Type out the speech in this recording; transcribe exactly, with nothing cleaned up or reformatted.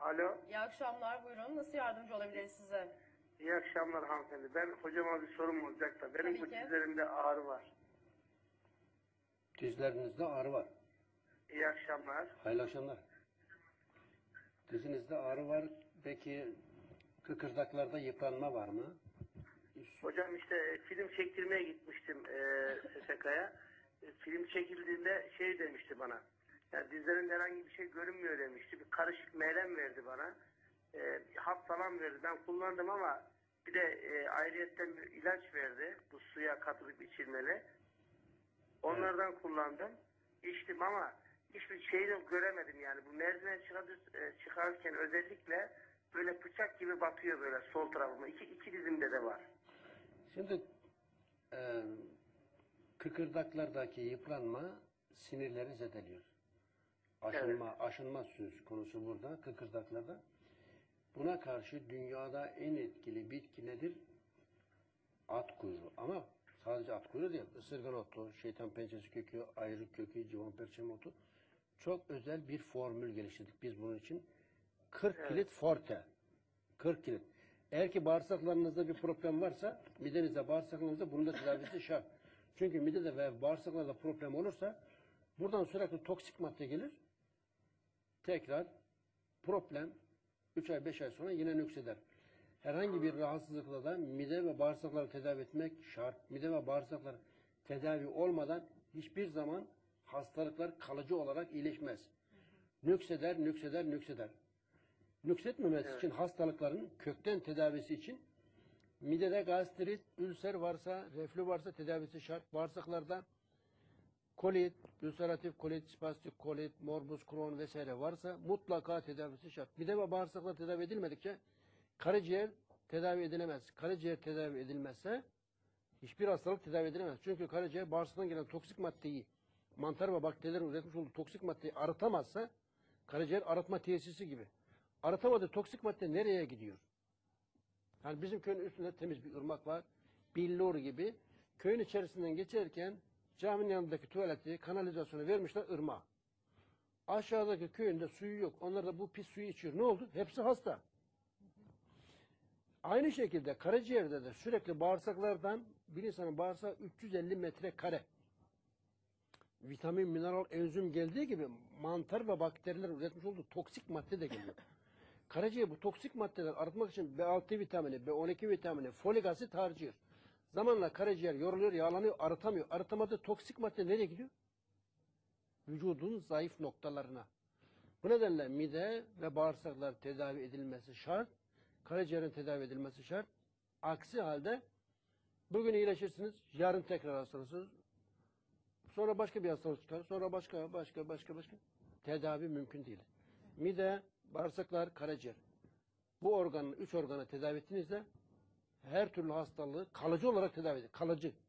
Alo. İyi akşamlar, buyurun. Nasıl yardımcı olabiliriz size? İyi akşamlar hanımefendi. Ben hocama bir sorum olacak da. Benim Tabii bu ki. dizlerimde ağrı var. Dizlerinizde ağrı var. İyi akşamlar. Hayırlı akşamlar. Dizinizde ağrı var. Peki kıkırdaklarda yıpranma var mı? Hocam işte e, film çektirmeye gitmiştim e, S S K'ya. E, film çekildiğinde şey demişti bana. Yani dizlerinde herhangi bir şey görünmüyor demişti. Bir karışık merhem verdi bana. E, hap falan verdi. Ben kullandım ama bir de e, ayrıyetten bir ilaç verdi. Bu suya katılıp içilmeli. Onlardan evet. kullandım. İçtim ama hiçbir şeyini göremedim yani. Bu merdiven çıkarken özellikle böyle bıçak gibi batıyor böyle sol tarafıma. İki, iki dizimde de var. Şimdi e, kıkırdaklardaki yıpranma sinirleri zedeliyor. Aşınma, evet. aşınma söz konusu burada kıkırdaklarda. Buna karşı dünyada en etkili bitki nedir? At kuyruğu. Ama sadece at kuyruğu değil. Isırgan otu, şeytan pençesi kökü, ayrık kökü, civan perçem otu. Çok özel bir formül geliştirdik biz bunun için. kırk evet. kilit forte. kırk kilit. Eğer ki bağırsaklarınızda bir problem varsa, midenizde, bağırsaklarınızda bunun da tedavisi şart. Çünkü midede ve bağırsaklarda problem olursa buradan sürekli toksik madde gelir. Tekrar problem üç ay beş ay sonra yine nükseder. Herhangi bir rahatsızlıkla da mide ve bağırsakları tedavi etmek şart. Mide ve bağırsaklar tedavi olmadan hiçbir zaman hastalıklar kalıcı olarak iyileşmez. Nükseder, nükseder, nükseder. Nüksetmemesi evet. için hastalıkların kökten tedavisi için midede gastrit, ülser varsa, reflü varsa tedavisi şart. Bağırsaklarda kolit, ülseratif kolit, spastik kolit, morbus Crohn vesaire varsa mutlaka tedavisi şart. Mide ve bağırsaklar tedavi edilmedikçe karaciğer tedavi edilemez. Karaciğer tedavi edilmezse hiçbir hastalık tedavi edilemez. Çünkü karaciğer bağırsaktan gelen toksik maddeyi, mantar ve bakterilerin üretmiş olduğu toksik maddeyi arıtamazsa karaciğer arıtma tesisi gibi. Arıtamadığı toksik madde nereye gidiyor? Yani bizim köyün üstünde temiz bir ırmak var. Billur gibi. Köyün içerisinden geçerken caminin yanındaki tuvaleti, kanalizasyonu vermişler ırmağa. Aşağıdaki köyünde suyu yok. Onlar da bu pis suyu içiyor. Ne oldu? Hepsi hasta. Aynı şekilde karaciğerde de sürekli bağırsaklardan bir insanın bağırsağı üç yüz elli metrekare. Vitamin, mineral, enzim geldiği gibi mantar ve bakteriler üretmiş olduğu toksik madde de geliyor. Karaciğer bu toksik maddeler arıtmak için B altı vitamini, B on iki vitamini, folik asit harcıyor. Zamanla karaciğer yoruluyor, yağlanıyor, arıtamıyor. Arıtamadığı toksik madde nereye gidiyor? Vücudun zayıf noktalarına. Bu nedenle mide ve bağırsaklar tedavi edilmesi şart. Karaciğerin tedavi edilmesi şart. Aksi halde bugün iyileşirsiniz, yarın tekrar hastalırsınız. Sonra başka bir hastalık çıkar. Sonra başka, başka, başka, başka. Tedavi mümkün değil. Mide, bağırsaklar, karaciğer. Bu organın, üç organı tedavi ettiğinizde her türlü hastalığı kalıcı olarak tedavi edin. Kalıcı.